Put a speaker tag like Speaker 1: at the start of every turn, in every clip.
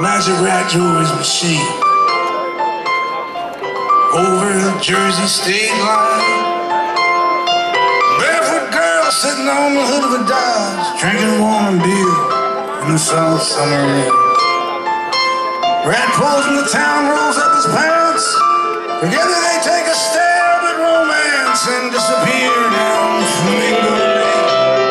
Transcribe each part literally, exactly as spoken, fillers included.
Speaker 1: Magic Rat Jewelry's machine. Over the Jersey state line, barefoot girl sitting on the hood of a Dodge, drinking warm beer in the soft summer rain. Rat pulls from the town, rolls up his pants. Together they take a stab at romance and disappear down Flamingo Lane.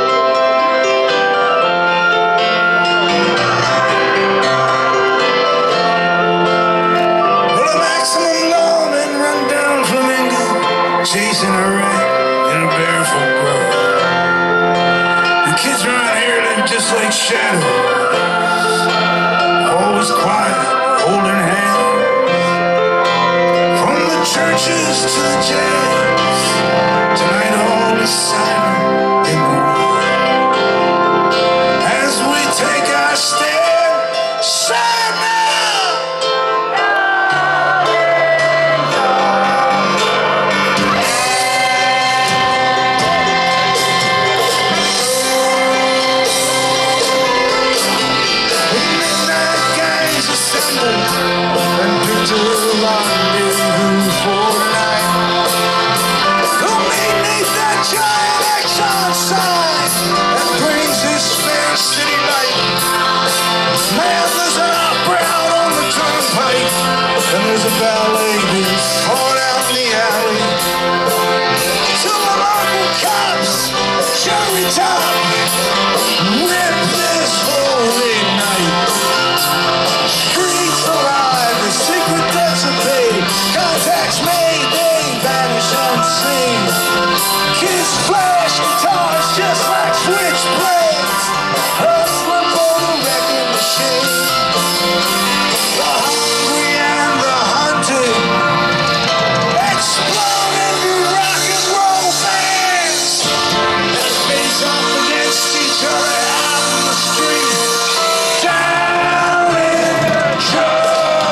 Speaker 1: Well, a maximum lawman run down Flamingo, chasing a rat in a barefoot grove. The kids around here live just like shadows, always quiet, holding hands. Churches to the jails, tonight all is silent in the wood. As we take our stand, stand now. The midnight gangs assemble and picture a rendezvous for tonight. Who'll meet neath that giant Exxon sign that brings this fair city light? Man, there's an opera out on the turnpike, and there's a ballet being fought out in the alley. Till the local cops, cherry top, whip this holy night. Streets alive, the secret debts are paid. Contacts made, they vanish unseen. Kids flash guitars just like switchblades, hustling for the record machine. The hungry and the hunted explode into rock and roll bands that face off against each other out in the street. Down in the church.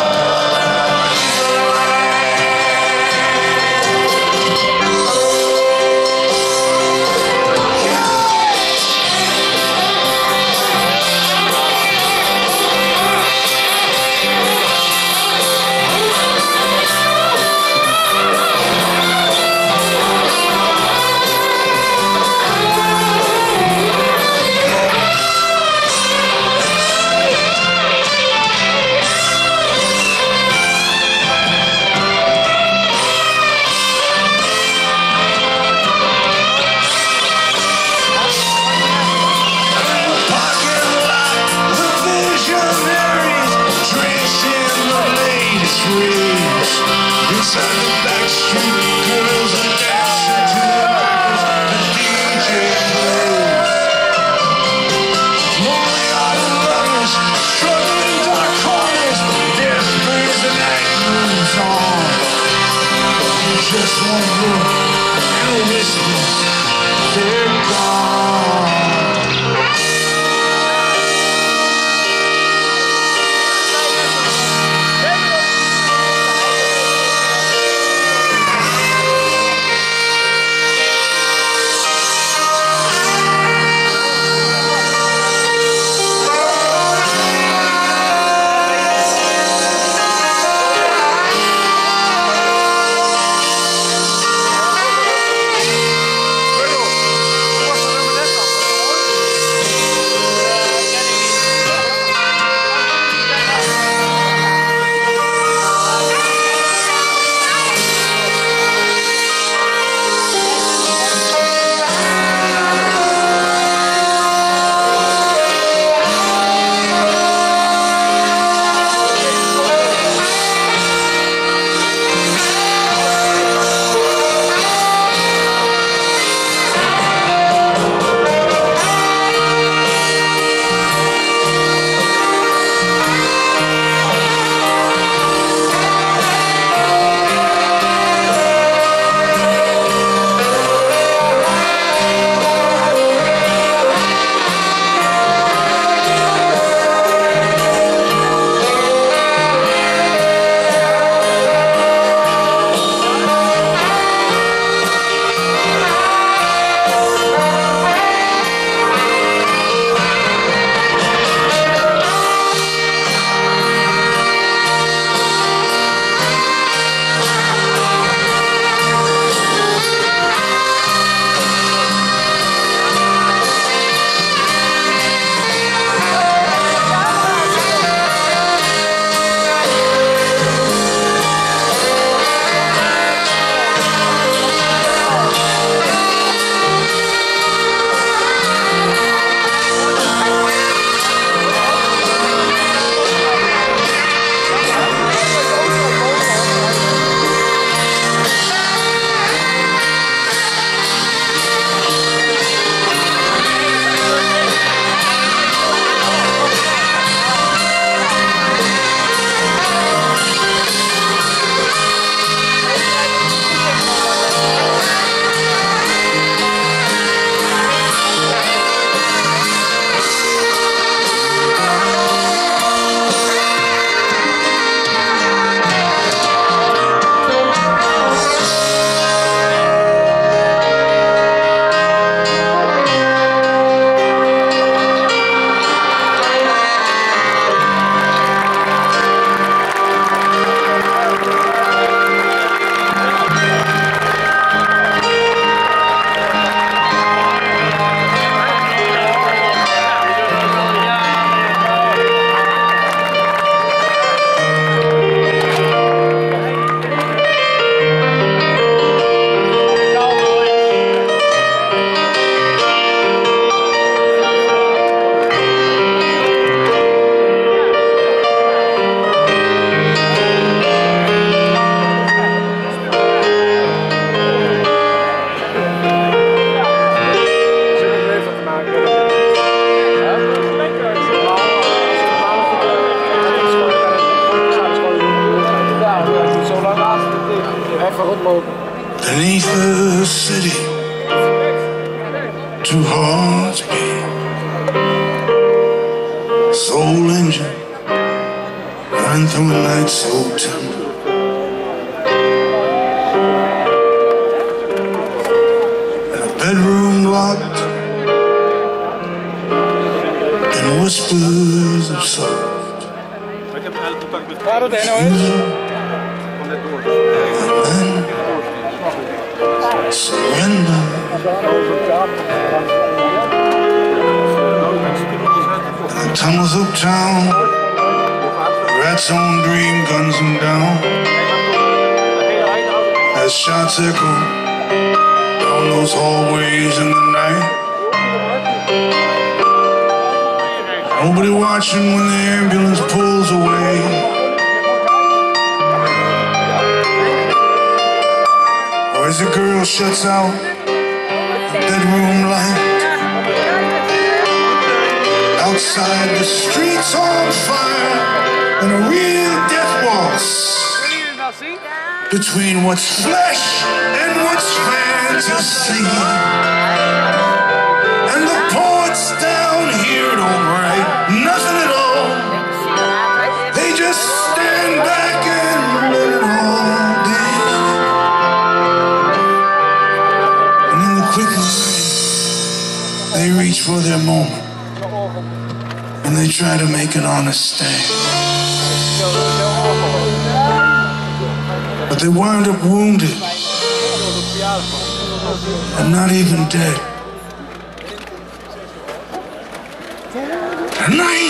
Speaker 1: Inside the back street, girls are dancing to the records the D J plays. Lonely autumn lovers, struggling in dark corners, their springs the night moves on. Just one look and a whisper, they're gone. beneath the city, two hearts beat, soul engine running through a night so tender. And a bedroom locked in whispers of soul. And then surrender. And the tunnels of town, rats on dream guns them down. As shots echo down those hallways in the night. Nobody watching when the ambulance pulls away. Or as the girl shuts out the bedroom light. Outside the streets on fire, and a real death waltz between what's flesh and what's fantasy. And the poets down here don't write nothing at all. They just stand back and let it all day. And in the quick night, they reach for their moment, and they try to make an honest stand. But they wind up wounded and not even dead. And I